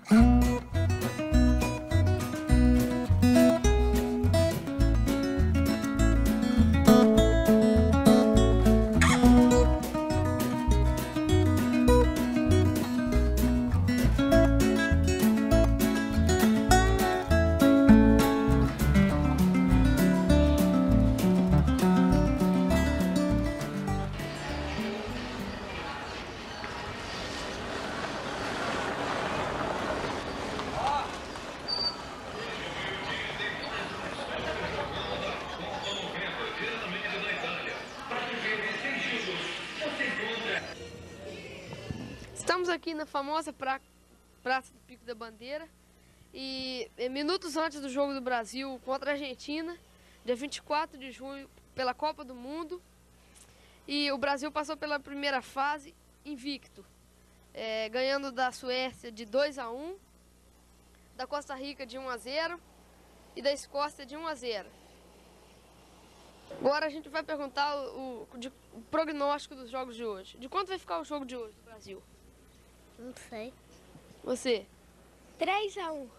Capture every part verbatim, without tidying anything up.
Estamos aqui na famosa pra... Praça do Pico da Bandeira e minutos antes do jogo do Brasil contra a Argentina, dia vinte e quatro de junho, pela Copa do Mundo, e o Brasil passou pela primeira fase invicto, é, ganhando da Suécia de dois a um, da Costa Rica de um a zero e da Escócia de um a zero. Agora a gente vai perguntar o, o, de, o prognóstico dos jogos de hoje. De quanto vai ficar o jogo de hoje do Brasil? Não sei. Você? três a um.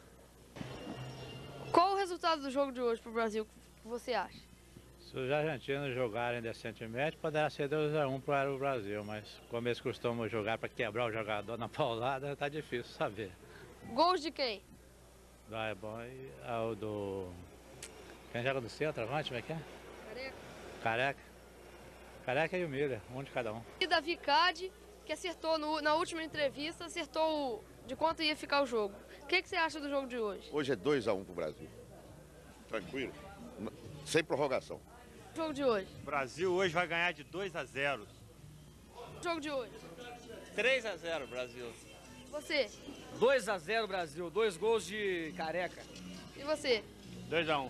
Qual o resultado do jogo de hoje para o Brasil que você acha? Se os argentinos jogarem decentemente, poderá ser dois a um para o Brasil, mas como eles costumam jogar para quebrar o jogador na paulada, tá difícil saber. Gols de quem? Do é bom e ao do... Quem joga do centroavante, como é que é? Careca. Careca. Careca e o Miller, um de cada um. E Davi Cade, que acertou no, na última entrevista, acertou o, de quanto ia ficar o jogo. O que, que você acha do jogo de hoje? Hoje é dois a um pro Brasil. Tranquilo. Sem prorrogação. O jogo de hoje? O Brasil hoje vai ganhar de dois a zero. O jogo de hoje? três a zero Brasil. Você? dois a zero Brasil, dois gols de Careca. E você? dois a um.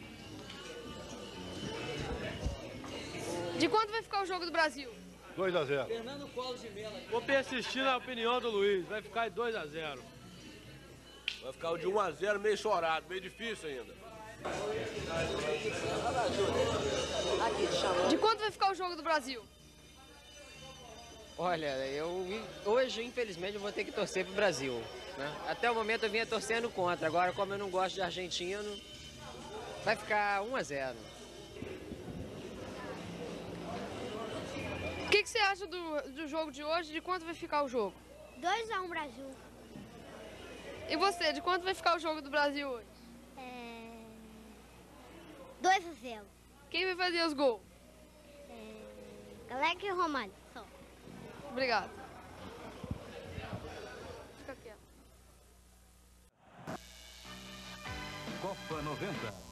De quanto vai ficar o jogo do Brasil? dois a zero. Fernando Collor de Mello. Vou persistir na opinião do Luiz, vai ficar em dois a zero. Vai ficar o de um a zero meio chorado, meio difícil ainda. De quanto vai ficar o jogo do Brasil? Olha, eu hoje, infelizmente, eu vou ter que torcer pro Brasil, né? Até o momento eu vinha torcendo contra, agora como eu não gosto de argentino, vai ficar um a zero. O que, que você acha do, do jogo de hoje? De quanto vai ficar o jogo? dois a um Brasil. E você, de quanto vai ficar o jogo do Brasil hoje? É... dois a zero. Quem vai fazer os gols? É... Careca e Romário. Só. Obrigado. Fica quieto. Copa noventa.